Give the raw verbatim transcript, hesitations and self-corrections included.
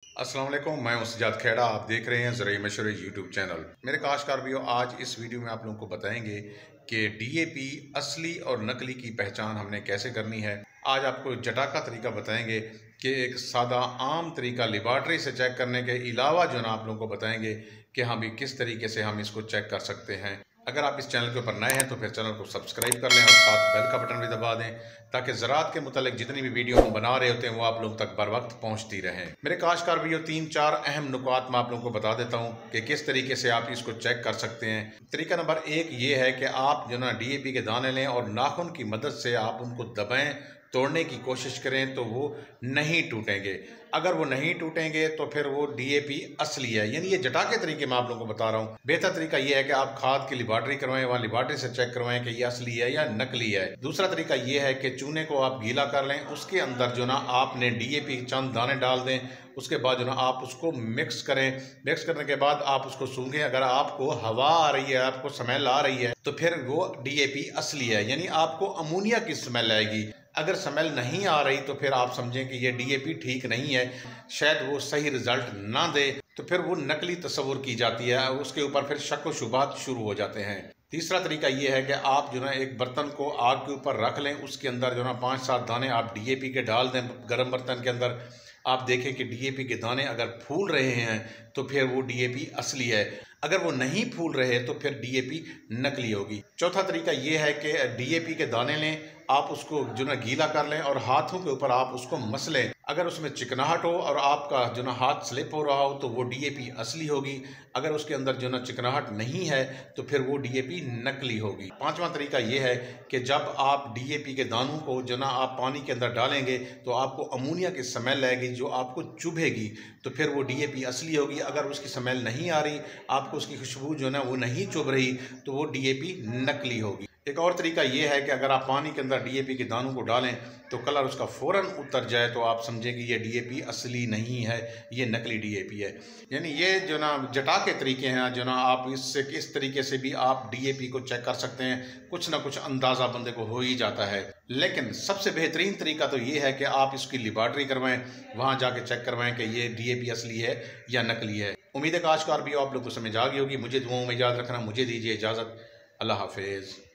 अस्सलाम वालेकुम, मैं हूं सजाद खेड़ा। आप देख रहे हैं ज़राई मशवरे यूट्यूब चैनल। मेरे काश्तकार भाइयों, आज इस वीडियो में आप लोगों को बताएंगे कि डीएपी असली और नकली की पहचान हमने कैसे करनी है। आज आपको जटा का तरीका बताएंगे कि एक सादा आम तरीका लेबॉर्ट्री से चेक करने के अलावा जो ना आप लोगों को बताएंगे कि हम भी किस तरीके से हम इसको चेक कर सकते हैं। अगर आप इस चैनल के ऊपर नए हैं तो फिर चैनल को सब्सक्राइब कर लें और साथ बेल का बटन भी दबा दें ताकि ज़राअत के मुतालिक जितनी भी वीडियो हम बना रहे होते हैं वो आप लोगों तक बर वक्त पहुँचती रहें। मेरे काश्तकार भाइयों, तीन चार अहम नुकात मैं आप लोगों को बता देता हूँ कि किस तरीके से आप इसको चेक कर सकते हैं। तरीका नंबर एक ये है कि आप जो ना डीएपी के दाने लें और नाखून की मदद से आप उनको दबाएं, तोड़ने की कोशिश करें तो वो नहीं टूटेंगे। अगर वो नहीं टूटेंगे तो फिर वो डीएपी असली है। यानी ये जटा के तरीके मैं आप लोगों को बता रहा हूँ। बेहतर तरीका ये है कि आप खाद की लेबॉर्ट्री करवाएं, वहाँ लेबॉर्ट्री से चेक करवाएं कि ये असली है या नकली है। दूसरा तरीका ये है कि चूने को आप गीला कर लें, उसके अंदर जो ना आपने डीएपी चंद दाने डाल दें, उसके बाद जो ना आप उसको मिक्स करें। मिक्स करने के बाद आप उसको सूंघें। अगर आपको हवा आ रही है, आपको स्मेल आ रही है, तो फिर वो डीएपी असली है, यानी आपको अमोनिया की स्मेल आएगी। अगर स्मेल नहीं आ रही तो फिर आप समझें कि ये डीएपी ठीक नहीं है, शायद वो सही रिजल्ट ना दे, तो फिर वो नकली तस्वुर की जाती है। उसके ऊपर फिर शक व शुबात शुरू हो जाते हैं। तीसरा तरीका ये है कि आप जो ना एक बर्तन को आग के ऊपर रख लें, उसके अंदर जो ना पाँच सात दाने आप डीएपी के डाल दें गर्म बर्तन के अंदर। आप देखें कि डीएपी के दाने अगर फूल रहे हैं तो फिर वो डीएपी असली है, अगर वो नहीं फूल रहे तो फिर डीएपी नकली होगी। चौथा तरीका ये है कि डीएपी के दाने लें, आप उसको जो ना गीला कर लें और हाथों के ऊपर आप उसको मसलें। अगर उसमें चिकनाहट हो और आपका जो ना हाथ स्लिप हो रहा हो तो वो डीएपी असली होगी। अगर उसके अंदर जो ना चिकनाहट नहीं है तो फिर वो डीएपी नकली होगी। पांचवा तरीका ये है कि जब आप डीएपी के दानों को जो ना आप पानी के अंदर डालेंगे तो आपको अमोनिया की स्मेल आएगी जो आपको चुभेगी, तो फिर वो डीएपी असली होगी। अगर उसकी स्मेल नहीं आ रही, आपको उसकी खुशबू जो ना वो नहीं चुभ रही, तो वो डीएपी नकली होगी। एक और तरीका ये है कि अगर आप पानी के अंदर डीएपी के दानों को डालें तो कलर उसका फ़ौरन उतर जाए तो आप समझें कि ये डीएपी असली नहीं है, ये नकली डीएपी है। यानी ये जो ना जटा के तरीके हैं, जो ना आप इससे किस तरीके से भी आप डीएपी को चेक कर सकते हैं। कुछ ना कुछ अंदाज़ा बंदे को हो ही जाता है, लेकिन सबसे बेहतरीन तरीका तो ये है कि आप इसकी लेबॉर्ट्री करवाएं, वहाँ जाके चेक करवाएं कि ये डीएपी असली है या नकली है। उम्मीद है काश्तकार भी आप लोग को समझ आ गई होगी। मुझे दुआओं में याद रखना। मुझे दीजिए इजाज़त। अल्लाह हाफिज़।